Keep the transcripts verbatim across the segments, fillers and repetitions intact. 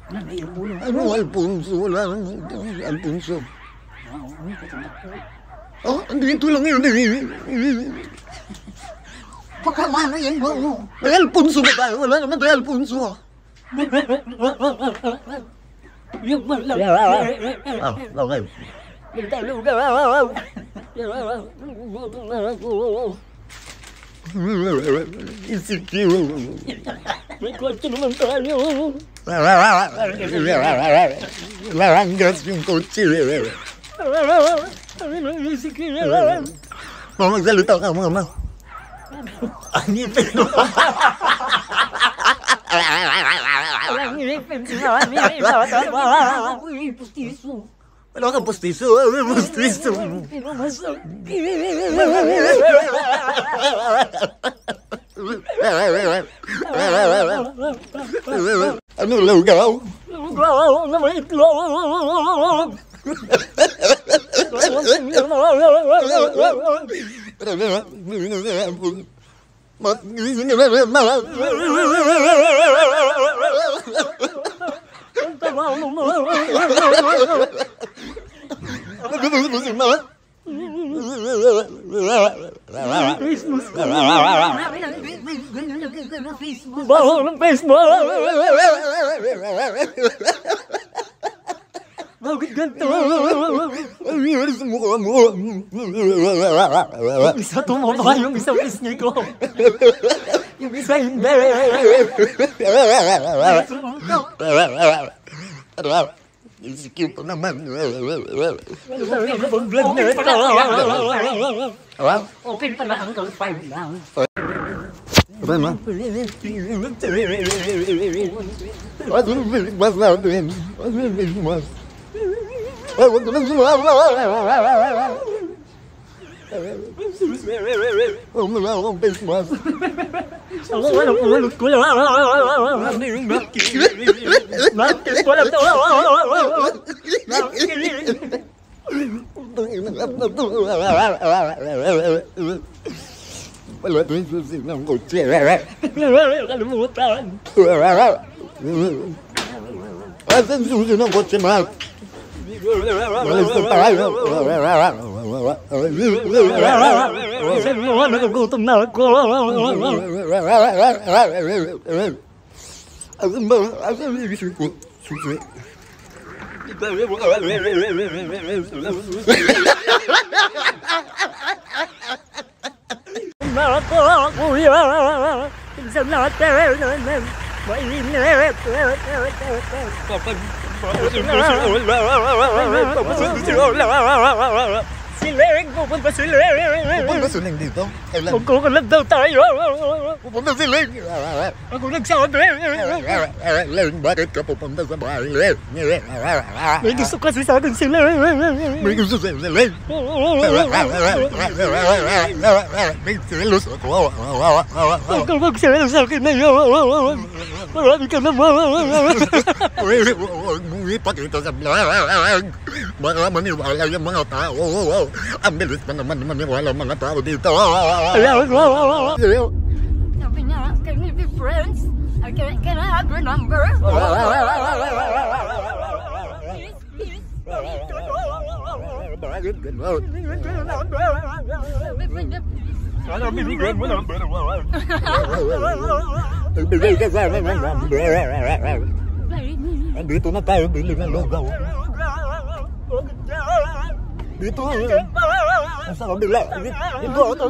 Ano Alfonso? Wala nang Alfonso. Oh, andito lang yun. Pagkamano yan mo? Ay, Alfonso ba tayo? Wala naman tayo Alfonso. Yung malam. Ah, okay. Insecure. May kotse naman tayo. Larangas yung kotse. Mga magsalita ka, mga mga. Ang ngipin mo. Ang ngipin mo. Pustiso. Wala kang pustiso. Pustiso. Pinamasok. Ano lugaw? Lugaw na may itlog. Baho ng Facebook. Bakit ganito? Yung isa tumama, yung isa pisngi ko. Yung isa hindi. Insecure pa naman. Vlog na ito. Open pa na hanggang five lang. Apa naman? What's the big bus now doing? What's the big bus? What's the big bus? Oh, my God, I'm big bus. Ako walang umalot ko lang. Bakit ko lang ito? Wala ito yung susi ng kotse. Kalimutan. Asan susi ng kotse, Mark? Malis na tayo. Sabi mo, nakagutom na ako. Asan ba? Asan yung susi ko? Susi. Nako, kuya. Isang natin. Mainit. Siling, pupunta siling. Pupunta siling dito? Kailan? Magkukulat daw tayo. Pupunta siling. Ako nagsabi. Len, bakit ka pupunta sa bahay? May gusto kasi sa akin sila. May gusto sa siling. May silos ako. Huwag ka magsila sa akin na yun. Marami ka naman. Huwag mong ipakita sa vlog. Baka maniwala yung mga tao. Ang bilis pa naman maniwala mga tao dito. Sabi niya, can we be friends? Can, can I have your number? Please, please. Ano binigyan mo number? Nagbigay ka sa amin ng number. Dito na tayo, bili ng lugaw. Dito na yun. Nasa kabila. Dito ako.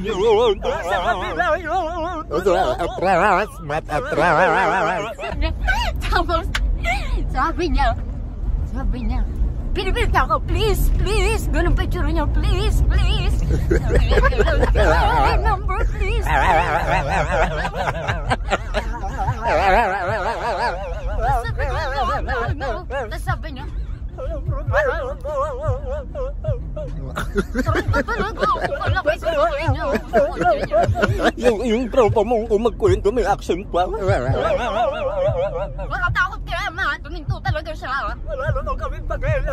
Ito na, atras. Mat atras. Tapos, sabi niya, sabi niya, pinipilit ako, please, please. Ganun pa itsura niya, please, please. Number, please. Tapos sabi niya, yung, yung tropa mo kung magkwento may accent pa. Makatakot ka naman, tuminto talaga siya. Wala naman kami pag-ela.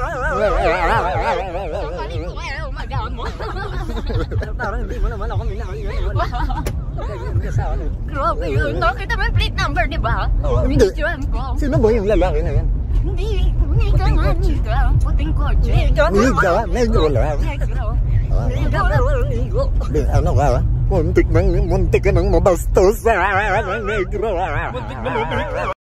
Parang hindi mo naman ako minahal. Grabe yun, no? Kita mo yung plate number, di ba? Oo, hindi. Picturean ko. Sino ba yung lalaki na yan? Hindi, Nika nga, Nika. Puting kotse. Nika, medyo lang. Nika, Nika. Ano ka? Muntik nang, muntik ka nang mabastos. Negro.